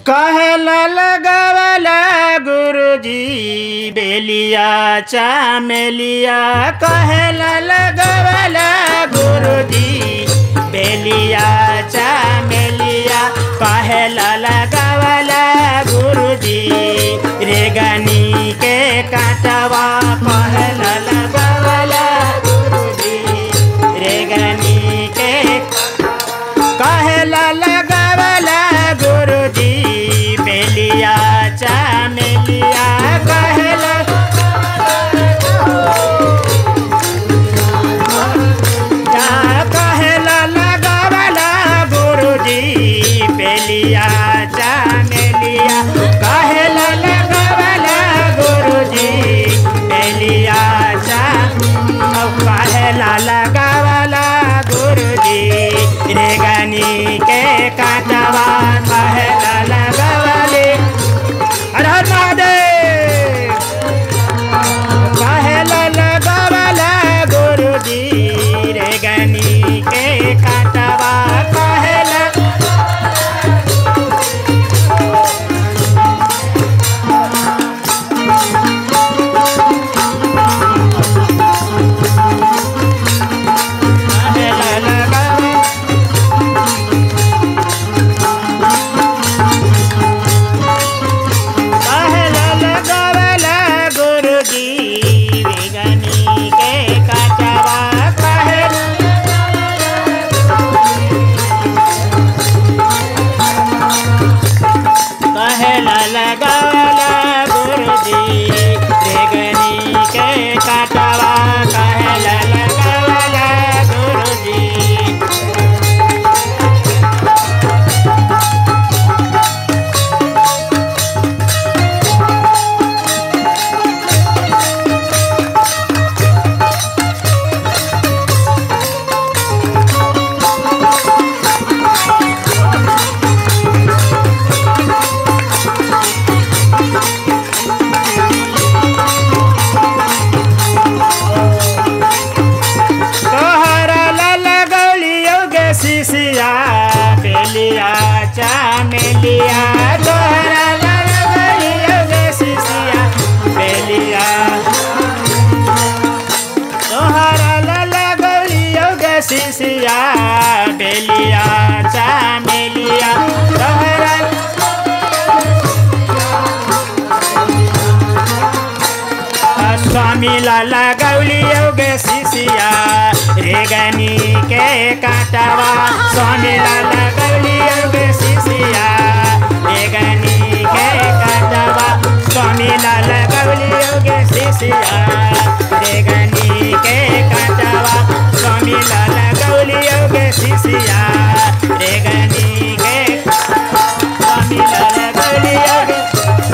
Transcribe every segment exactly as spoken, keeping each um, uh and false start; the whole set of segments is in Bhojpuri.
कहला लगवला गुरुजी बेलिया चामेलिया। कहला लगवला गुरुजी बेलिया चामेलिया। कहला लगवला गुरुजी रेगनी के काटवा। कहला लगवला गुरुजी रेगनी के। कहला लगवला गुरुजी बेलिया चामेलिया। कहला कहला लगवला गुरुजी बेलिया चामेलिया। कहला लगवला गुरुजी बेलिया चा। कहला लगवला गुरुजी रेगनी के काटवा। कहला लगवले हर हर महादेव। कहला लगवला गुरुजी रेगनी के काटवा। कहला बेलिया चामेलिया। तोहरा लगवलिया गे सिसिया बेलिया। तोहरा लगवलिया गे सिसिया बेलिया चामेलिया। तोहरा स्वामी लाला गौलिया गे सिसिया रेगनी के काटवा। स्वामी लाला गौलिया गे सिसिया रेगनी के काटवा। स्वामी लाला गौलिया गे सिसिया रेगनी के काटवा। स्वामी लाला गौलिया गे सिसिया रेगनी के। स्वामी लाला गौलिया गे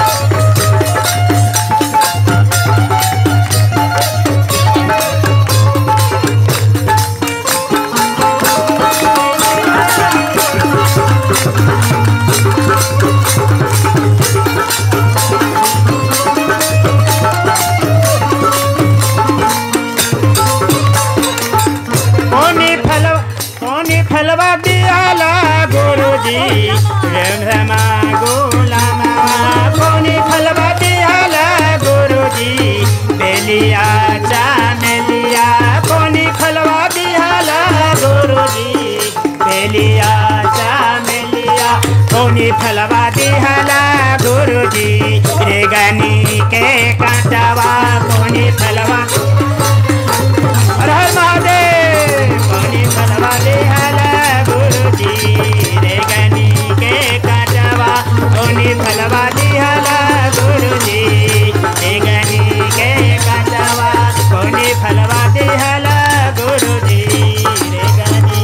फलवा दियाला गुरुजी रमा गुलामा। कौनी फलवा दियाला गुरुजी बेलिया चामेलिया। कौनी फलवा दियाला गुरुजी बेलिया चामेलिया। कौनी फलवा दियाला गुरुजी रेगनी के काटवा। कौनी फलवा हर हर महादेव। कौनी फलवा दियाला गुरुजी रेगनी के काटवा। कौनी फलवा दियाला गुरुजी रेगनी के काटवा। कौनी फलवा दियाला गुरुजी रेगनी।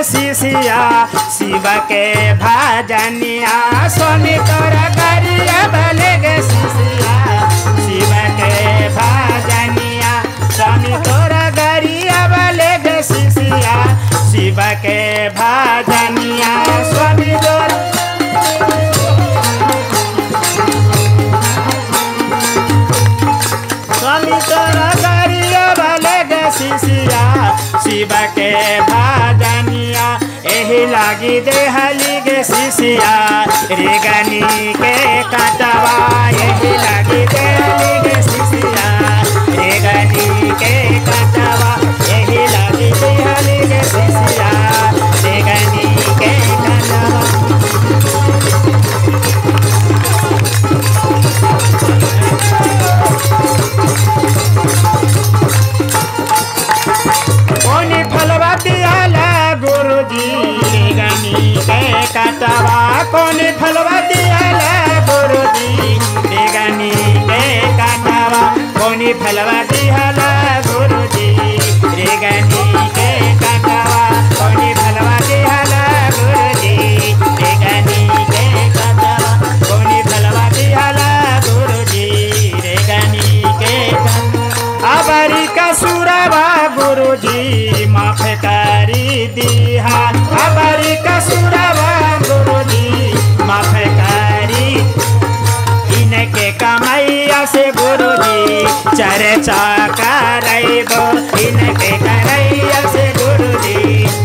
शिष्या शिव के भजनिया स्वामी तोरा गरिया भले गे शिष्या शिव के भजनिया स्वामी तोरा गरिया भले गे शिष्या शिव के भजनिया स्वामी तोरा स्वामी तोरा गरिया भले गे शिष्या शिव के भजनिया एही लागी देहली गे शिष्या रेगनी के काटवा एही लागी देहली गे शिष्या रेगनी के काटवा एही लागी देहली गे शिष्या रेगनी के काटवा कोनी फलवा दियाला गुरुजी रेगनी के काटवा कोनी फलवा दियाला गुरुजी रेगनी के काटवा कोनी फलवा दियाला गुरुजी रेगनी के काटवा कोनी फलवा दियाला गुरुजी रेगनी के काटवा कोनी फलवा दियाला गुरुजी रेगनी के काटवा अबरी का सुरवा गुरुजी माफ करी दिहा अबरी का सुरवा गुरुजी माफ करी इनके कमैया से गुरुजी चर्चा करैबो इनके करैया से गुरुजी